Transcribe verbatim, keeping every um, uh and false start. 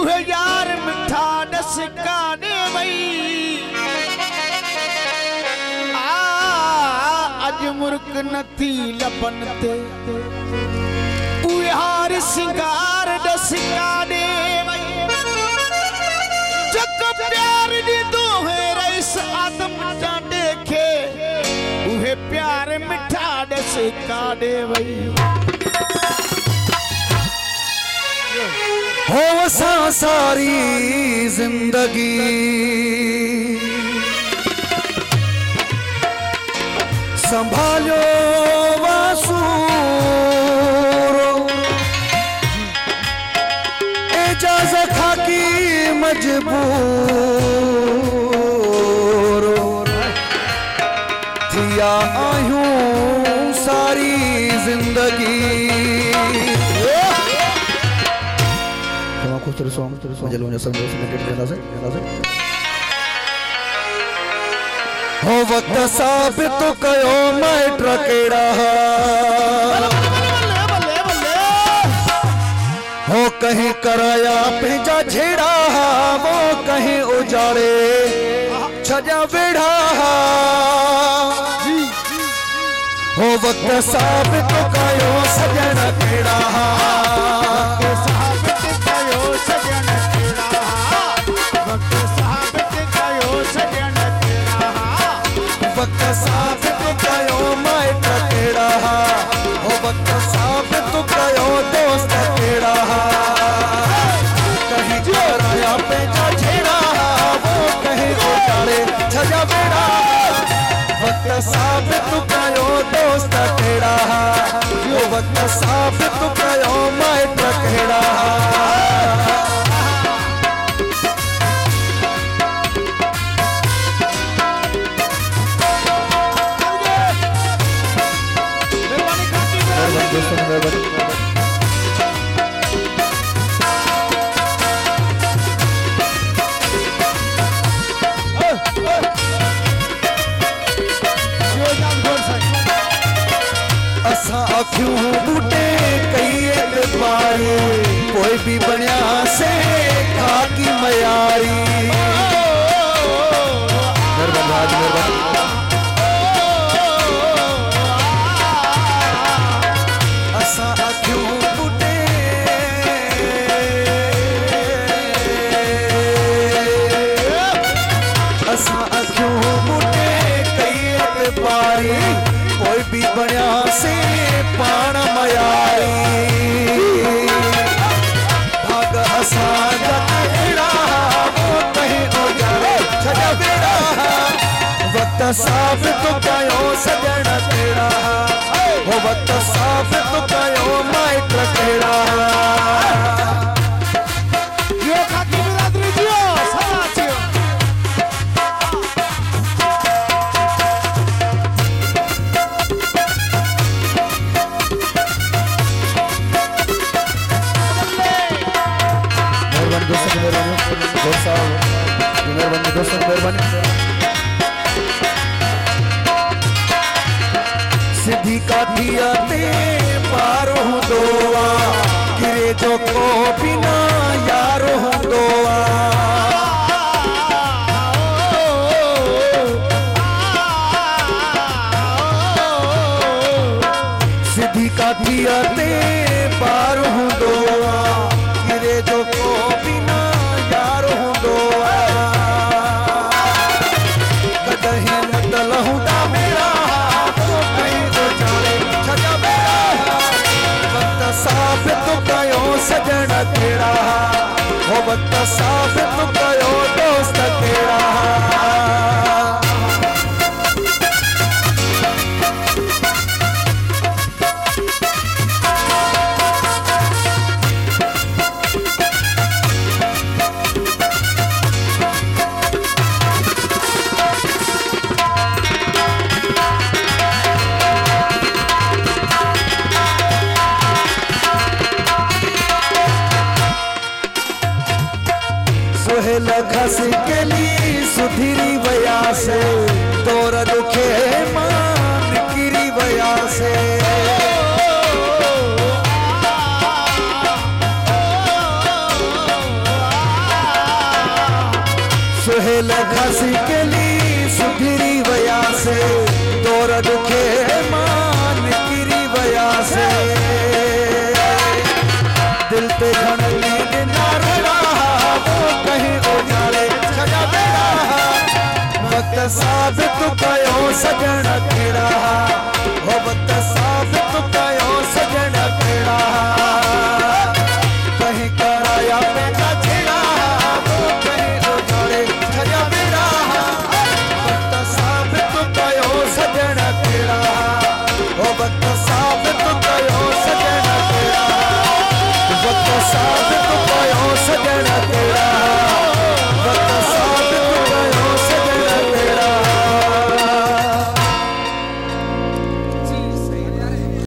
उहे यार मिठा दस काने वई आ अज मुर्क नथी लबन ते उहे हार सिंगार दस काने वई जग प्यार दी दो है रईस आदम जा देखे उहे प्यार मिठा दस काने वई हो वसा सारी जिंदगी संभालो वासूरो इजाजत खाकी मजबूर थिया आयूं सारी जिंदगी कुछ तेरे सॉन्ग तेरे सॉन्ग जलूं जैसा मेरे से कहना से कहना से हो वक्त साबित कयो मैं ट्रकेड़ा हो कहीं कराया भेजा झेड़ा वो कहीं उजाड़े छजा बेड़ा हो वक्त साबित कयो सजन केड़ा सजन तेरा वक्त साबित कयो सजन तेरा वक्त साबित कयो माइट केड़ा हो वक्त साबित कयो दोस्त केड़ा कहीं कराया पेचा झेड़ा वो कहीं उजाड़े छजा बेड़ा वक्त साबित कयो दोस्त केड़ा वो वक्त साबित कयो माइट केड़ा असा अखियों बूटे कई एतबारी कोई भी बनिया से खाकी मयारी असा अखियों बूटे असा अखियों बूटे कई एतबारी कोई भी बनिया से पाण मयारी भाग असा जड़ा वो कहीं उजाड़े छजा बेड़ा वक्त साबित कयो सजन तेरा हो वक्त साबित कयो माइट केड़ा यो खाकी बिरादरी जियो साथियो सिद्धि का दिया ते पारो दोआ गिरे जो को बिना यारो दोआ सिद्धि का दिया ते पारो दोआ गिरे जो को बिना यारो दोआ कदहीं मतल हुदा मेरा साबित कयो सजन केड़ा हो वक्त साबित कयो दोस्त केड़ा खस के लिए सुधीरी वया से तोर दुखे मान किरी वया से सजन केड़ा हो वक्त साबित कयो सजन केड़ा कहीं कराया बेटा छेड़ा वो कहीं उजाड़े छजा बेड़ा वक्त साबित कयो सजन केड़ा हो वक्त साबित कयो सजन केड़ा वक्त साबित कयो सजन केड़ा